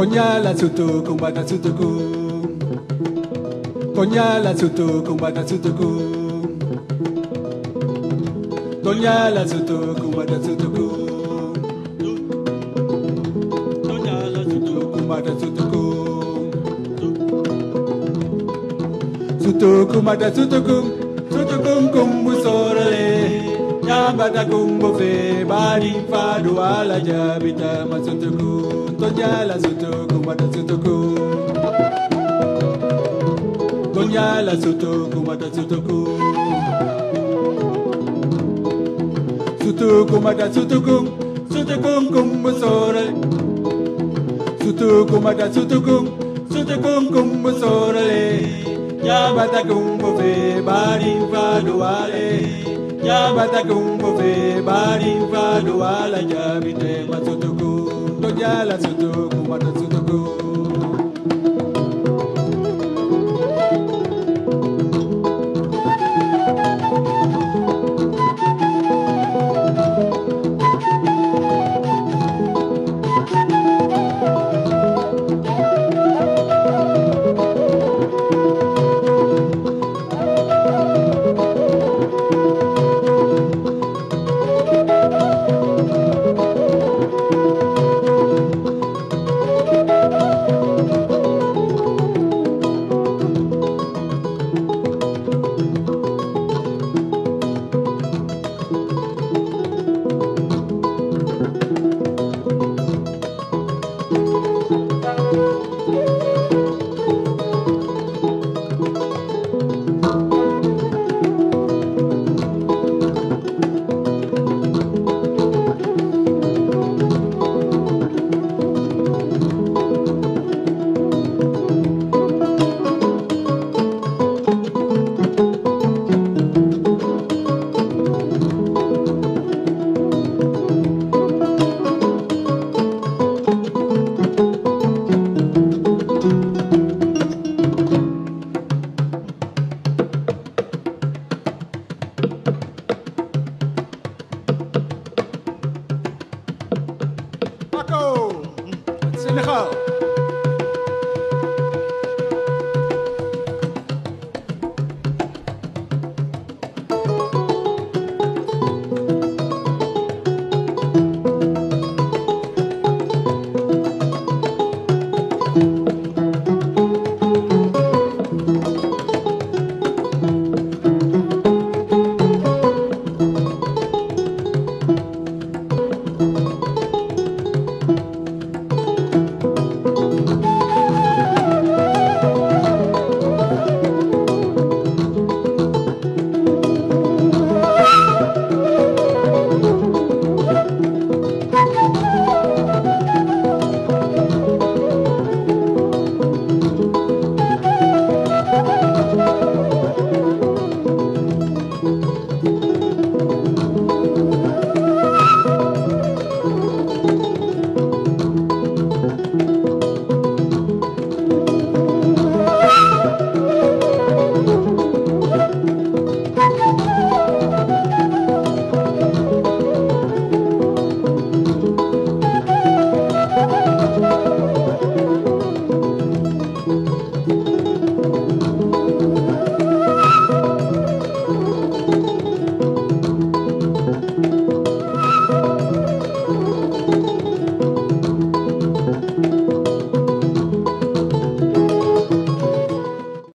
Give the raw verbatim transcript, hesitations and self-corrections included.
Konyala sutu kumbata sutuku. Konyala sutu kumbata sutuku. Konyala sutu kumbata sutuku. Konyala sutu kumbata sutuku. Sutu kumbata sutuku. Sutuku kumbu sorale. Nyambata kumbu fe bari fadu ala jabita masutuku. Konyala sutu kumbata sutuku. Konyala sutu kumbata sutuku. Sutu kumbata sutuku. Sutuku kumbu sorale. Sutu kumbata sutuku. Sutuku kumbu sorale. Nyambata kumbu fe bari fadu ale. Nyambata kumbu fe bari fadu ala jabite masutuku. Konyala sutu kumbata sutuku. Paco, Senegal.